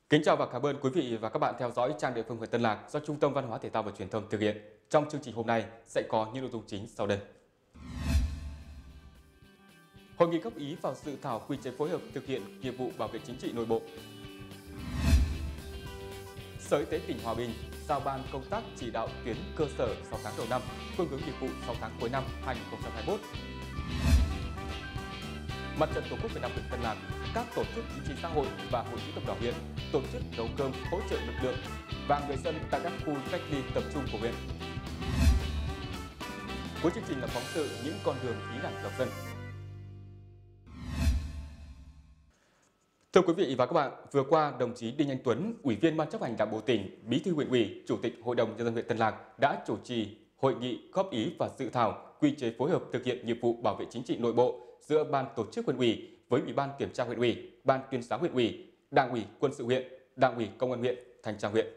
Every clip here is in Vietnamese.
Kính chào và cảm ơn quý vị và các bạn theo dõi trang Địa phương huyện Tân Lạc do Trung tâm Văn hóa Thể thao và Truyền thông thực hiện. Trong chương trình hôm nay sẽ có những nội dung chính sau đây. Hội nghị góp ý vào dự thảo quy chế phối hợp thực hiện nhiệm vụ bảo vệ chính trị nội bộ. Sở Y tế tỉnh Hòa Bình giao ban công tác chỉ đạo tuyến cơ sở 6 tháng đầu năm, phương hướng nhiệm vụ 6 tháng cuối năm 2021. Mặt trận Tổ quốc Việt Nam huyện Tân Lạc, các tổ chức chính trị xã hội và hội chữ thập đỏ huyện tổ chức nấu cơm hỗ trợ lực lượng và người dân tại các khu cách ly tập trung của huyện. Cuối chương trình là phóng sự những con đường ý đảng lòng dân. Thưa quý vị và các bạn, vừa qua đồng chí Đinh Anh Tuấn, Ủy viên Ban chấp hành Đảng bộ tỉnh, Bí thư huyện ủy, Chủ tịch Hội đồng nhân dân huyện Tân Lạc đã chủ trì hội nghị góp ý và dự thảo quy chế phối hợp thực hiện nhiệm vụ bảo vệ chính trị nội bộ giữa Ban tổ chức huyện ủy với Ủy ban kiểm tra huyện ủy, Ban tuyên giáo huyện ủy, Đảng ủy quân sự huyện, Đảng ủy công an huyện, Thanh tra huyện.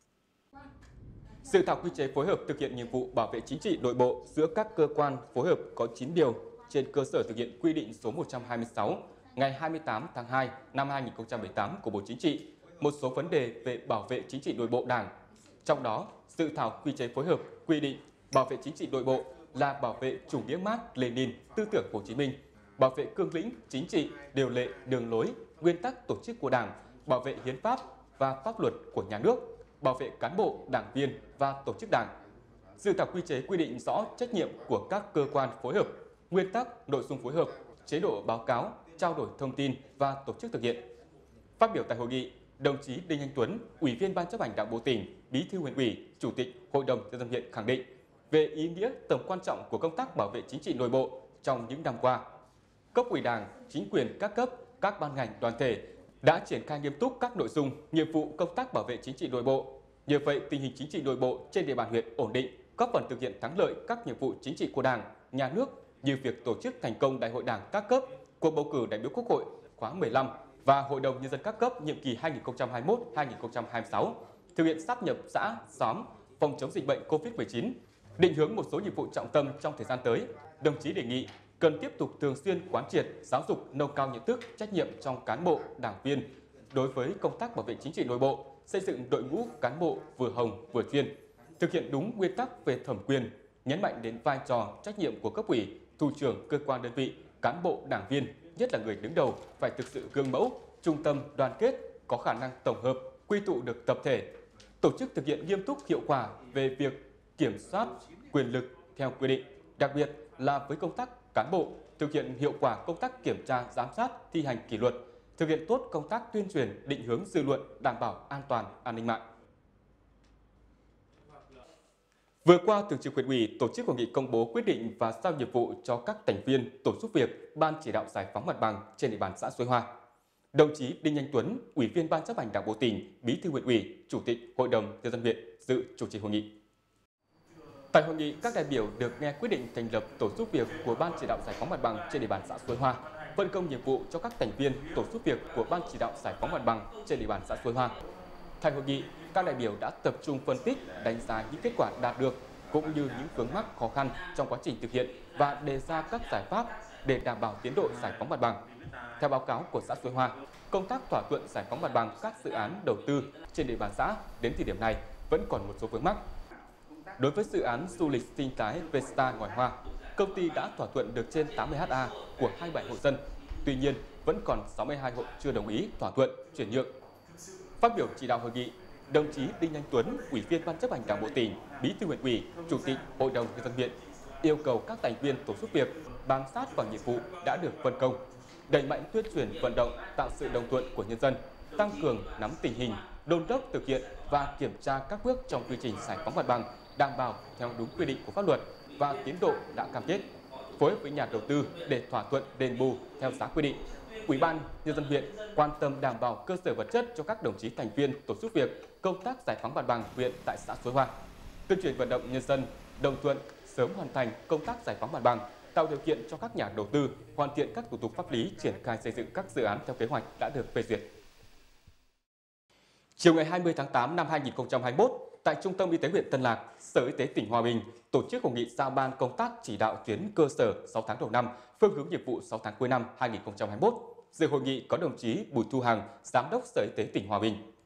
Dự thảo quy chế phối hợp thực hiện nhiệm vụ bảo vệ chính trị nội bộ giữa các cơ quan phối hợp có 9 điều trên cơ sở thực hiện quy định số 126 ngày 28 tháng 2 năm 2018 của Bộ Chính trị, một số vấn đề về bảo vệ chính trị nội bộ Đảng. Trong đó, dự thảo quy chế phối hợp quy định bảo vệ chính trị nội bộ là bảo vệ chủ nghĩa Mác Lênin, tư tưởng Hồ Chí Minh, bảo vệ cương lĩnh chính trị, điều lệ, đường lối, nguyên tắc tổ chức của Đảng, bảo vệ hiến pháp và pháp luật của nhà nước, bảo vệ cán bộ, đảng viên và tổ chức Đảng. Dự thảo quy chế quy định rõ trách nhiệm của các cơ quan phối hợp, nguyên tắc, nội dung phối hợp, chế độ báo cáo, trao đổi thông tin và tổ chức thực hiện. Phát biểu tại hội nghị, đồng chí Đinh Anh Tuấn, Ủy viên Ban chấp hành Đảng bộ tỉnh, Bí thư huyện ủy, Chủ tịch Hội đồng nhân dân huyện khẳng định về ý nghĩa tầm quan trọng của công tác bảo vệ chính trị nội bộ trong những năm qua. Cấp ủy Đảng, chính quyền các cấp, các ban ngành đoàn thể đã triển khai nghiêm túc các nội dung, nhiệm vụ công tác bảo vệ chính trị nội bộ. Nhờ vậy, tình hình chính trị nội bộ trên địa bàn huyện ổn định, góp phần thực hiện thắng lợi các nhiệm vụ chính trị của Đảng, nhà nước như việc tổ chức thành công Đại hội Đảng các cấp, cuộc bầu cử đại biểu Quốc hội khóa 15 và Hội đồng nhân dân các cấp nhiệm kỳ 2021-2026, thực hiện sáp nhập xã, xóm, phòng chống dịch bệnh COVID-19, định hướng một số nhiệm vụ trọng tâm trong thời gian tới. Đồng chí đề nghị cần tiếp tục thường xuyên quán triệt, giáo dục nâng cao nhận thức, trách nhiệm trong cán bộ, đảng viên đối với công tác bảo vệ chính trị nội bộ, xây dựng đội ngũ cán bộ vừa hồng vừa chuyên, thực hiện đúng nguyên tắc về thẩm quyền, nhấn mạnh đến vai trò, trách nhiệm của cấp ủy, thủ trưởng cơ quan đơn vị, cán bộ, đảng viên, nhất là người đứng đầu phải thực sự gương mẫu, trung tâm, đoàn kết, có khả năng tổng hợp, quy tụ được tập thể, tổ chức thực hiện nghiêm túc hiệu quả về việc kiểm soát quyền lực theo quy định, đặc biệt là với công tác cán bộ, thực hiện hiệu quả công tác kiểm tra, giám sát, thi hành kỷ luật, thực hiện tốt công tác tuyên truyền, định hướng dư luận, đảm bảo an toàn, an ninh mạng. Vừa qua, Thường trực Huyện ủy tổ chức hội nghị công bố quyết định và giao nhiệm vụ cho các thành viên tổ giúp việc Ban chỉ đạo giải phóng mặt bằng trên địa bàn xã Xuôi Hoa. Đồng chí Đinh Anh Tuấn, Ủy viên Ban chấp hành Đảng bộ tỉnh, Bí thư Huyện ủy, Chủ tịch Hội đồng nhân dân huyện dự chủ trì hội nghị. Tại hội nghị, các đại biểu được nghe quyết định thành lập tổ giúp việc của Ban chỉ đạo giải phóng mặt bằng trên địa bàn xã Xuôi Hoa, phân công nhiệm vụ cho các thành viên tổ giúp việc của Ban chỉ đạo giải phóng mặt bằng trên địa bàn xã Xuôi Hoa. Tại hội nghị, các đại biểu đã tập trung phân tích, đánh giá những kết quả đạt được cũng như những vướng mắc khó khăn trong quá trình thực hiện và đề ra các giải pháp để đảm bảo tiến độ giải phóng mặt bằng. Theo báo cáo của xã Xuôi Hoa, công tác thỏa thuận giải phóng mặt bằng các dự án đầu tư trên địa bàn xã đến thời điểm này vẫn còn một số vướng mắc. Đối với dự án du lịch sinh thái Vesta Ngòi Hoa, công ty đã thỏa thuận được trên 80 ha của 27 hộ dân. Tuy nhiên, vẫn còn 62 hộ chưa đồng ý thỏa thuận chuyển nhượng. Phát biểu chỉ đạo hội nghị, đồng chí Đinh Anh Tuấn, Ủy viên Ban chấp hành Đảng bộ tỉnh, Bí thư Huyện ủy, Chủ tịch Hội đồng nhân dân huyện yêu cầu các thành viên tổ giúp việc bám sát vào nhiệm vụ đã được phân công, đẩy mạnh tuyên truyền vận động, tạo sự đồng thuận của nhân dân, tăng cường nắm tình hình, đôn đốc thực hiện và kiểm tra các bước trong quy trình giải phóng mặt bằng đảm bảo theo đúng quy định của pháp luật và tiến độ đã cam kết, phối hợp với nhà đầu tư để thỏa thuận đền bù theo giá quy định. Ủy ban nhân dân huyện quan tâm đảm bảo cơ sở vật chất cho các đồng chí thành viên tổ giúp việc công tác giải phóng mặt bằng huyện tại xã Xuôi Hoa, tuyên truyền vận động nhân dân đồng thuận sớm hoàn thành công tác giải phóng mặt bằng, tạo điều kiện cho các nhà đầu tư hoàn thiện các thủ tục pháp lý triển khai xây dựng các dự án theo kế hoạch đã được phê duyệt. Chiều ngày 20 tháng 8 năm 2021, tại Trung tâm Y tế huyện Tân Lạc, Sở Y tế tỉnh Hòa Bình tổ chức hội nghị giao ban công tác chỉ đạo tuyến cơ sở 6 tháng đầu năm, phương hướng nhiệm vụ 6 tháng cuối năm 2021. Dự hội nghị có đồng chí Bùi Thu Hằng, Giám đốc Sở Y tế tỉnh Hòa Bình.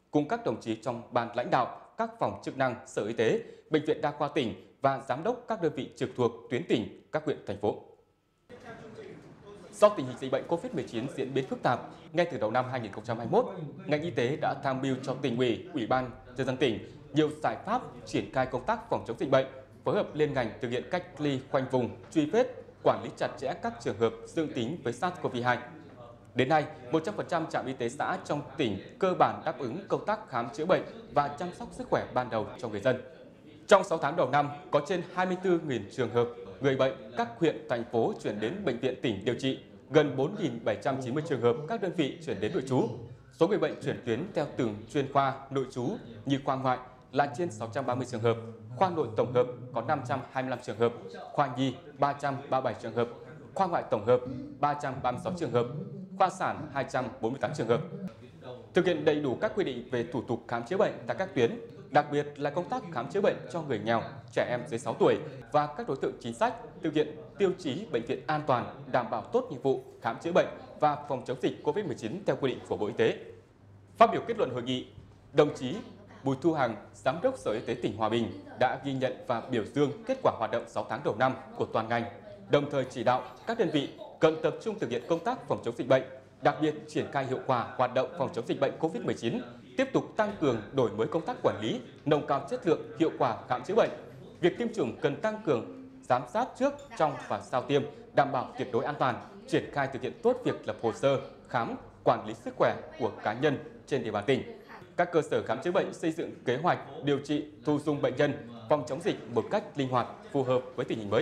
cùng các đồng chí trong ban lãnh đạo, các phòng chức năng, Sở Y tế, Bệnh viện Đa khoa tỉnh và giám đốc các đơn vị trực thuộc tuyến tỉnh, các huyện, thành phố. Do tình hình dịch bệnh COVID-19 diễn biến phức tạp, ngay từ đầu năm 2021, ngành y tế đã tham mưu cho Tỉnh ủy, Ủy ban Nhân dân tỉnh nhiều giải pháp triển khai công tác phòng chống dịch bệnh, phối hợp liên ngành thực hiện cách ly khoanh vùng, truy vết, quản lý chặt chẽ các trường hợp dương tính với SARS-CoV-2. Đến nay, 100% trạm y tế xã trong tỉnh cơ bản đáp ứng công tác khám chữa bệnh và chăm sóc sức khỏe ban đầu cho người dân. Trong 6 tháng đầu năm, có trên 24.000 trường hợp người bệnh các huyện, thành phố chuyển đến bệnh viện tỉnh điều trị, gần 4.790 trường hợp các đơn vị chuyển đến nội trú. Số người bệnh chuyển tuyến theo từng chuyên khoa nội trú như khoa ngoại là trên 630 trường hợp, khoa nội tổng hợp có 525 trường hợp, khoa nhi 337 trường hợp, khoa ngoại tổng hợp 336 trường hợp, khoa sản 248 trường hợp. Thực hiện đầy đủ các quy định về thủ tục khám chữa bệnh tại các tuyến, đặc biệt là công tác khám chữa bệnh cho người nghèo, trẻ em dưới 6 tuổi và các đối tượng chính sách, thực hiện tiêu chí bệnh viện an toàn, đảm bảo tốt nhiệm vụ khám chữa bệnh và phòng chống dịch COVID-19 theo quy định của Bộ Y tế. Phát biểu kết luận hội nghị, đồng chí Bùi Thu Hằng, Giám đốc Sở Y tế tỉnh Hòa Bình đã ghi nhận và biểu dương kết quả hoạt động 6 tháng đầu năm của toàn ngành, đồng thời chỉ đạo các đơn vị cần tập trung thực hiện công tác phòng chống dịch bệnh, đặc biệt triển khai hiệu quả hoạt động phòng chống dịch bệnh COVID-19, tiếp tục tăng cường đổi mới công tác quản lý, nâng cao chất lượng, hiệu quả khám chữa bệnh. Việc tiêm chủng cần tăng cường giám sát trước, trong và sau tiêm, đảm bảo tuyệt đối an toàn, triển khai thực hiện tốt việc lập hồ sơ, khám, quản lý sức khỏe của cá nhân trên địa bàn tỉnh. Các cơ sở khám chữa bệnh xây dựng kế hoạch điều trị, thu dung bệnh nhân, phòng chống dịch một cách linh hoạt, phù hợp với tình hình mới.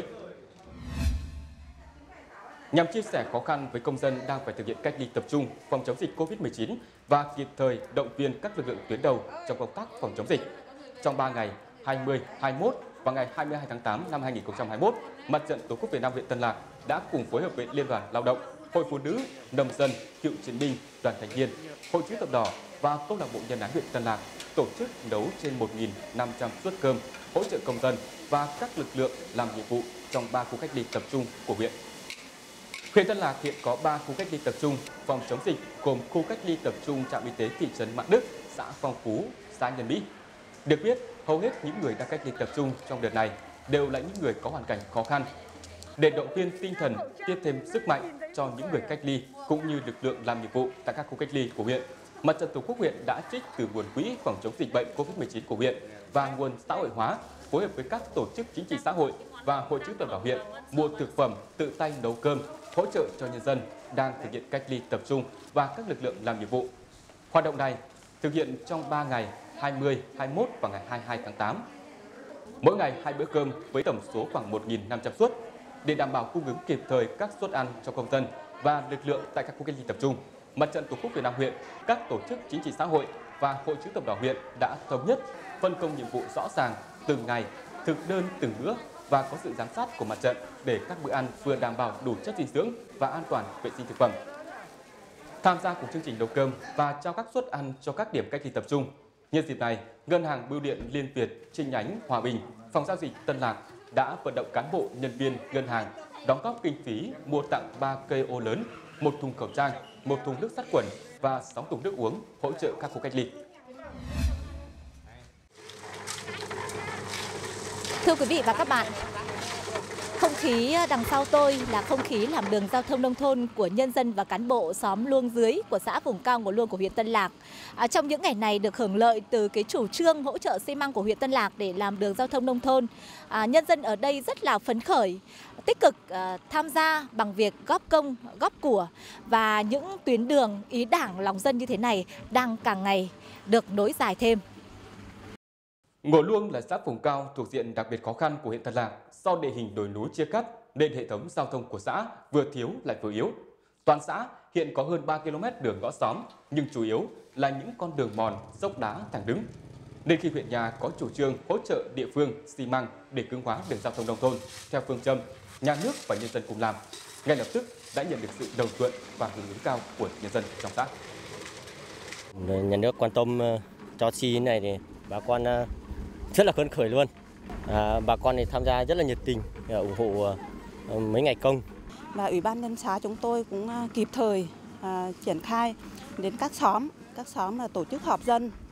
Nhằm chia sẻ khó khăn với công dân đang phải thực hiện cách ly tập trung phòng chống dịch COVID-19 và kịp thời động viên các lực lượng tuyến đầu trong công tác phòng chống dịch. Trong 3 ngày 20, 21 và ngày 22 tháng 8 năm 2021, Mặt trận Tổ quốc Việt Nam huyện Tân Lạc đã cùng phối hợp với Liên đoàn Lao động, Hội Phụ nữ, Nông dân, Cựu chiến binh, Đoàn thanh niên, Hội chữ thập đỏ và Câu lạc bộ Nhân ái huyện Tân Lạc tổ chức nấu trên 1.500 suất cơm hỗ trợ công dân và các lực lượng làm nhiệm vụ trong 3 khu cách ly tập trung của huyện. Huyện Tân Lạc hiện có 3 khu cách ly tập trung phòng chống dịch gồm khu cách ly tập trung trạm y tế thị trấn Mạn Đức, xã Phong Phú, xã Nhân Mỹ. Được biết, hầu hết những người đang cách ly tập trung trong đợt này đều là những người có hoàn cảnh khó khăn. Để động viên tinh thần, tiếp thêm sức mạnh cho những người cách ly cũng như lực lượng làm nhiệm vụ tại các khu cách ly của huyện, Mặt trận Tổ quốc huyện đã trích từ nguồn quỹ phòng chống dịch bệnh COVID-19 của huyện và nguồn xã hội hóa phối hợp với các tổ chức chính trị xã hội và Hội chữ thập đỏ huyện mua thực phẩm, tự tay nấu cơm, hỗ trợ cho nhân dân đang thực hiện cách ly tập trung và các lực lượng làm nhiệm vụ. Hoạt động này thực hiện trong 3 ngày 20, 21 và ngày 22 tháng 8. Mỗi ngày 2 bữa cơm với tổng số khoảng 1.500 suất để đảm bảo cung ứng kịp thời các suất ăn cho công dân và lực lượng tại các khu cách ly tập trung. Mặt trận Tổ quốc Việt Nam huyện, các tổ chức chính trị xã hội và Hội chữ thập đỏ huyện đã thống nhất phân công nhiệm vụ rõ ràng từng ngày, thực đơn từng bữa và có sự giám sát của mặt trận để các bữa ăn vừa đảm bảo đủ chất dinh dưỡng và an toàn vệ sinh thực phẩm. Tham gia cùng chương trình nấu cơm và trao các suất ăn cho các điểm cách ly tập trung. Nhân dịp này, Ngân hàng Bưu điện Liên Việt chi nhánh Hòa Bình, Phòng giao dịch Tân Lạc đã vận động cán bộ, nhân viên ngân hàng đóng góp kinh phí mua tặng 3 cây ô lớn, 1 thùng khẩu trang, 1 thùng nước sát khuẩn và 6 thùng nước uống hỗ trợ các khu cách ly. Thưa quý vị và các bạn, không khí đằng sau tôi là không khí làm đường giao thông nông thôn của nhân dân và cán bộ xóm Luông Dưới của xã vùng cao Ngô Luông của huyện Tân Lạc. Trong những ngày này được hưởng lợi từ cái chủ trương hỗ trợ xi măng của huyện Tân Lạc để làm đường giao thông nông thôn. Nhân dân ở đây rất là phấn khởi, tích cực tham gia bằng việc góp công, góp của và những tuyến đường ý đảng lòng dân như thế này đang càng ngày được nối dài thêm. Ngô Luông là xã vùng cao thuộc diện đặc biệt khó khăn của huyện Tân Lạc do địa hình đồi núi chia cắt nên hệ thống giao thông của xã vừa thiếu lại vừa yếu. Toàn xã hiện có hơn 3 km đường ngõ xóm nhưng chủ yếu là những con đường mòn, dốc đá thẳng đứng. Nên khi huyện nhà có chủ trương hỗ trợ địa phương xi măng để cứng hóa đường giao thông nông thôn theo phương châm nhà nước và nhân dân cùng làm, ngay lập tức đã nhận được sự đồng thuận và hưởng ứng cao của nhân dân trong xã. Nhà nước quan tâm cho xi này thì bà con rất là phấn khởi luôn. Bà con thì tham gia rất là nhiệt tình, ủng hộ mấy ngày công. Và Ủy ban nhân xã chúng tôi cũng kịp thời triển khai đến các xóm là tổ chức họp dân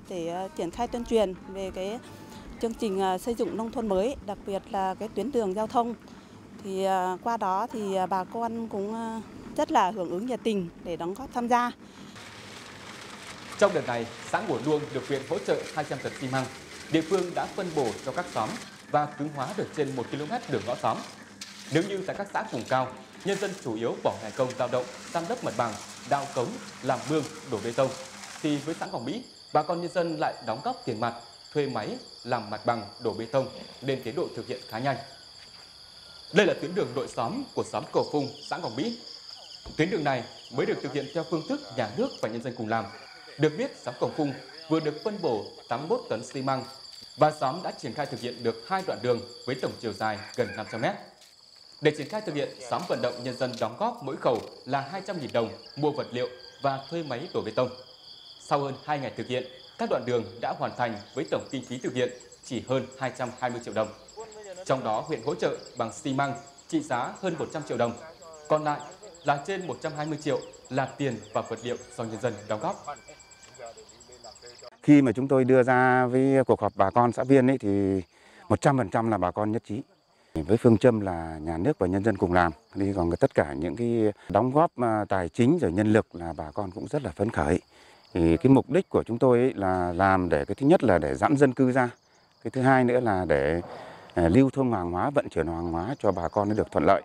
để triển khai tuyên truyền về cái chương trình xây dựng nông thôn mới, đặc biệt là cái tuyến đường giao thông. Thì qua đó thì bà con cũng rất là hưởng ứng nhiệt tình để đóng góp tham gia. Trong đợt này, xã Ngổ Luông được huyện hỗ trợ 200 tấn xi măng. Địa phương đã phân bổ cho các xóm và cứng hóa được trên 1 km đường ngõ xóm. Nếu như tại các xã vùng cao, nhân dân chủ yếu bỏ ngày công lao động, san lấp mặt bằng, đào cống, làm mương, đổ bê tông, thì với xã Ngọc Mỹ, bà con nhân dân lại đóng góp tiền mặt, thuê máy làm mặt bằng, đổ bê tông nên tiến độ thực hiện khá nhanh. Đây là tuyến đường nội xóm của xóm Cầu Phung, xã Ngọc Mỹ. Tuyến đường này mới được thực hiện theo phương thức nhà nước và nhân dân cùng làm. Được biết, xóm Cầu Phung vừa được phân bổ 81 tấn xi măng và xóm đã triển khai thực hiện được 2 đoạn đường với tổng chiều dài gần 500 m. Để triển khai thực hiện, xóm vận động nhân dân đóng góp mỗi khẩu là 200.000 đồng mua vật liệu và thuê máy đổ bê tông. Sau hơn 2 ngày thực hiện, các đoạn đường đã hoàn thành với tổng kinh phí thực hiện chỉ hơn 220 triệu đồng. Trong đó, huyện hỗ trợ bằng xi măng trị giá hơn 100 triệu đồng, còn lại là trên 120 triệu là tiền và vật liệu do nhân dân đóng góp. Khi mà chúng tôi đưa ra với cuộc họp bà con xã viên ấy thì 100% là bà con nhất trí. Với phương châm là nhà nước và nhân dân cùng làm, thì còn tất cả những cái đóng góp tài chính rồi nhân lực là bà con cũng rất là phấn khởi. Thì cái mục đích của chúng tôi ấy là làm để cái thứ nhất là để giãn dân cư ra, cái thứ hai nữa là để lưu thông hàng hóa, vận chuyển hàng hóa cho bà con nó được thuận lợi.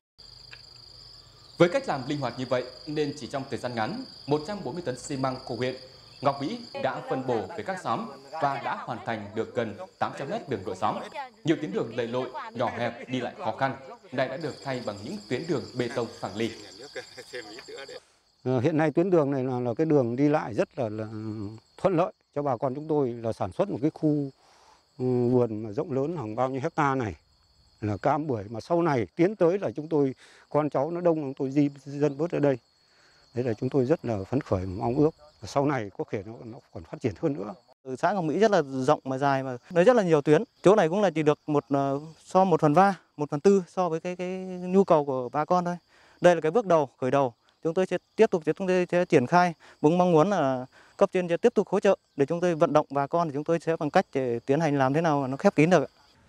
Với cách làm linh hoạt như vậy nên chỉ trong thời gian ngắn, 140 tấn xi măng của huyện Ngọc Mỹ đã phân bổ về các xóm và đã hoàn thành được gần 800 m đường nội xóm. Nhiều tuyến đường lầy lội, nhỏ hẹp đi lại khó khăn, nay đã được thay bằng những tuyến đường bê tông phẳng lì. Hiện nay tuyến đường này là cái đường đi lại rất là thuận lợi cho bà con chúng tôi, là sản xuất một cái khu vườn mà rộng lớn hàng bao nhiêu hecta này là cam bưởi, mà sau này tiến tới là chúng tôi con cháu nó đông, chúng tôi di dân bớt ở đây. Đấy là chúng tôi rất là phấn khởi, mong ước sau này có thể nó còn phát triển hơn nữa. Xã Ngọc Mỹ rất là rộng mà dài, mà nó rất là nhiều tuyến. Chỗ này cũng là chỉ được 1/3, 1/4 so với cái nhu cầu của bà con thôi. Đây là cái bước đầu, khởi đầu. Chúng tôi sẽ tiếp tục triển khai, cũng mong muốn là cấp trên sẽ tiếp tục hỗ trợ để chúng tôi vận động bà con, thì chúng tôi sẽ bằng cách để tiến hành làm thế nào mà nó khép kín được.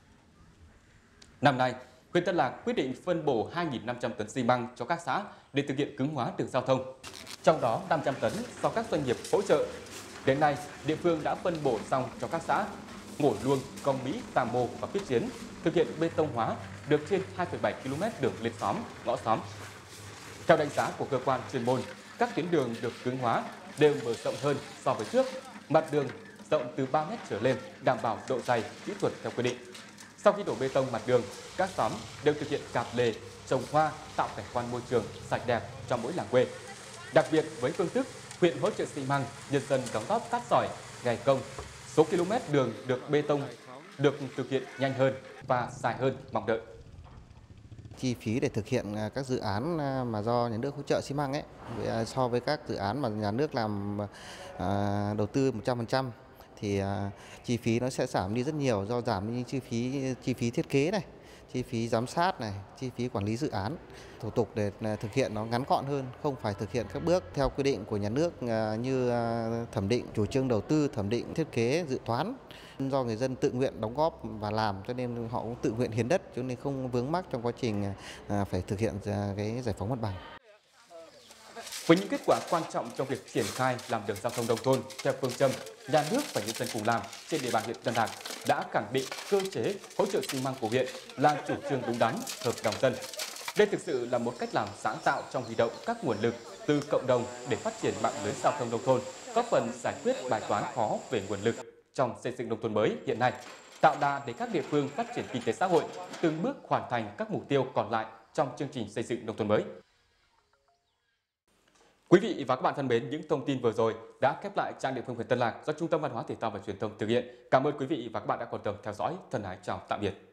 Năm nay, huyện Tân Lạc quyết định phân bổ 2.500 tấn xi măng cho các xã để thực hiện cứng hóa đường giao thông. Trong đó 500 tấn do các doanh nghiệp hỗ trợ. Đến nay, địa phương đã phân bổ xong cho các xã Ngổ Luông, Công Mỹ, Tà Mồ và Quyết Chiến thực hiện bê tông hóa được trên 2,7 km đường lên xóm, ngõ xóm. Theo đánh giá của cơ quan chuyên môn, các tuyến đường được cứng hóa đều mở rộng hơn so với trước. Mặt đường rộng từ 3 m trở lên, đảm bảo độ dày, kỹ thuật theo quy định. Sau khi đổ bê tông mặt đường, các xóm đều thực hiện cạp lề, trồng hoa, tạo cảnh quan môi trường sạch đẹp cho mỗi làng quê. Đặc biệt với phương thức huyện hỗ trợ xi măng, nhân dân đóng góp cát sỏi, ngày công, số km đường được bê tông được thực hiện nhanh hơn và dài hơn mong đợi. Chi phí để thực hiện các dự án mà do nhà nước hỗ trợ xi măng ấy, so với các dự án mà nhà nước làm đầu tư 100% thì chi phí nó sẽ giảm đi rất nhiều, do giảm đi chi phí thiết kế này, chi phí giám sát này, chi phí quản lý dự án. Thủ tục để thực hiện nó ngắn gọn hơn, không phải thực hiện các bước theo quy định của nhà nước như thẩm định chủ trương đầu tư, thẩm định thiết kế, dự toán. Do người dân tự nguyện đóng góp và làm cho nên họ cũng tự nguyện hiến đất, cho nên không vướng mắc trong quá trình phải thực hiện cái giải phóng mặt bằng. Với những kết quả quan trọng trong việc triển khai làm đường giao thông nông thôn theo phương châm nhà nước và nhân dân cùng làm trên địa bàn huyện Tân Lạc đã khẳng định cơ chế hỗ trợ xi măng của huyện là chủ trương đúng đắn, hợp lòng dân. Đây thực sự là một cách làm sáng tạo trong huy động các nguồn lực từ cộng đồng để phát triển mạng lưới giao thông nông thôn, góp phần giải quyết bài toán khó về nguồn lực trong xây dựng nông thôn mới hiện nay, tạo đà để các địa phương phát triển kinh tế xã hội, từng bước hoàn thành các mục tiêu còn lại trong chương trình xây dựng nông thôn mới. Quý vị và các bạn thân mến, những thông tin vừa rồi đã khép lại trang địa phương huyện Tân Lạc do Trung tâm Văn hóa Thể thao và Truyền thông thực hiện. Cảm ơn quý vị và các bạn đã quan tâm theo dõi. Thân ái chào tạm biệt.